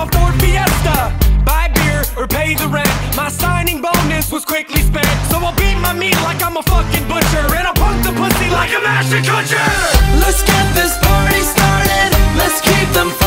a Ford Fiesta. Buy beer or pay the rent. My signing bonus was quickly spent. So I'll beat my meat like I'm a fucking butcher, and I'll punk the pussy like a master butcher. Let's get this party started. Let's keep them